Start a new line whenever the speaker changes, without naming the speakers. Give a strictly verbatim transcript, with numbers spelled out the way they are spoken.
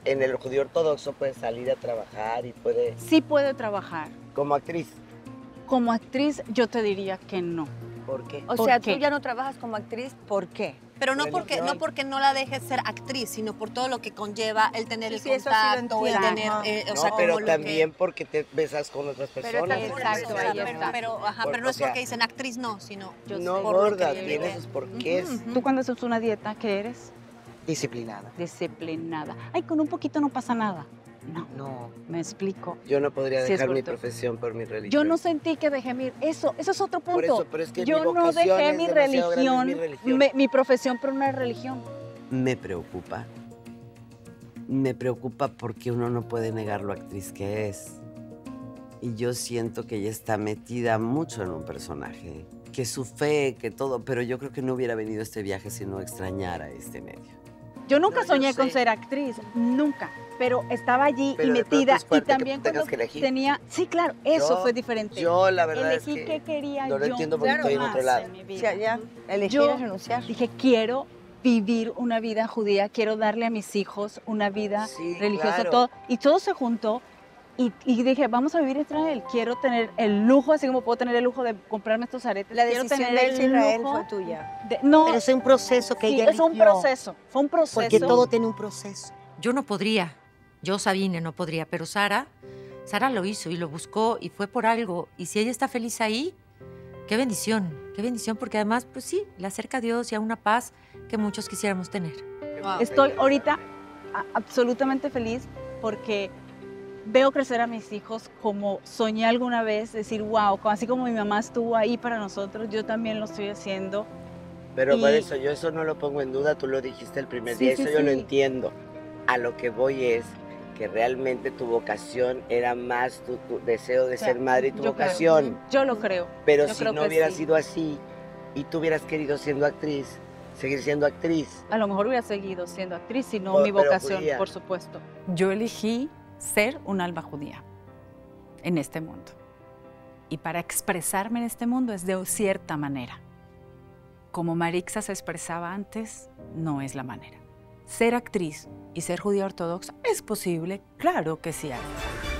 en el judío ortodoxo puede salir a trabajar y puede...
Sí puede trabajar.
Como actriz.
Como actriz, yo te diría que no.
¿Por qué?
O
¿Por
sea,
qué?
tú ya no trabajas como actriz, ¿por qué?
Pero no
Religión.
porque, no porque no la dejes ser actriz, sino por todo lo que conlleva el tener
Sí,
el
sí, eso sí lo
contacto, el
entiendo.
tener,
Ajá.
eh, o
No,
sea,
pero
como lo
también
que...
porque te besas con otras
Pero
personas.
está-
Por
Exacto,
eso,
ahí
o sea,
está.
pero, pero, ajá,
Por-
pero no
o
es
sea,
porque dicen actriz, no, sino...
Yo
No,
sé.
por lo
gorda,
que
tiene
vive.
sus porqués.
Ujú.
Tú cuando haces una dieta, ¿qué eres?
Disciplinada.
Disciplinada. Ay, con un poquito no pasa nada. No,
No.
me explico.
Yo no podría
Sí, es
dejar mi
correcto.
profesión por mi religión.
Yo no sentí que dejé mi... Eso, eso es otro punto.
Por eso, pero es que
Yo
mi
no
vocación
dejé
es
mi
demasiado grande, es
religión,
mi religión.
me- mi profesión por una religión.
Me preocupa. Me preocupa porque uno no puede negar lo actriz que es. Y yo siento que ella está metida mucho en un personaje. Que su fe, que todo. Pero yo creo que no hubiera venido a este viaje si no extrañara este medio.
Yo nunca
No, yo
soñé con
sé.
ser actriz, nunca. Pero estaba allí
Pero
y
de pronto
metida.
es
Y
fuerte que
también
tú tengas
cuando
que elegir.
tenía... Sí, claro, eso
Yo-
fue diferente.
Yo, la verdad
Elegí
es
qué
que
quería
no lo
yo.
entiendo porque estoy en otro
más
lado.
mi
O
vida.
sea, ya, elegir
Yo
es renunciar.
Dije, quiero vivir una vida judía, quiero darle a mis hijos una vida
Sí,
religiosa,
claro.
todo. Y todo se juntó. Y, y dije, vamos a vivir en Israel. Quiero tener el lujo, así como puedo tener el lujo de comprarme estos aretes.
La
quiero
decisión
tener
de irse a
el
Israel
lujo
fue tuya.
de- no,
Pero es un proceso que
sí,
ella
es un
eligió,
proceso. Fue un proceso.
Porque todo tiene un proceso.
Yo no podría, yo Sabine no podría, pero Sara, Sara lo hizo y lo buscó y fue por algo. Y si ella está feliz ahí, qué bendición, qué bendición, porque además, pues sí, le acerca a Dios y a una paz que muchos quisiéramos tener.
Wow.
Estoy ahorita a- absolutamente feliz porque veo crecer a mis hijos como soñé alguna vez, decir, wow, así como mi mamá estuvo ahí para nosotros, yo también lo estoy haciendo.
Pero por
Y-
eso, yo eso no lo pongo en duda, tú lo dijiste el primer
Sí,
día,
sí,
eso yo lo
sí.
entiendo. A lo que voy es que realmente tu vocación era más tu, tu deseo de
O sea,
ser madre y tu
yo creo.
vocación.
Yo lo creo.
Pero
yo
si
creo
no
que
hubiera
sí.
sido así y tú hubieras querido siendo actriz, seguir siendo actriz.
A lo mejor hubiera seguido siendo actriz, si no
Oh,
mi
pero
vocación,
judía.
por supuesto. Yo elegí ser un alma judía en este mundo. Y para expresarme en este mundo es de cierta manera. Como Marixa se expresaba antes, no es la manera. Ser actriz y ser judía ortodoxa es posible, claro que sí hay.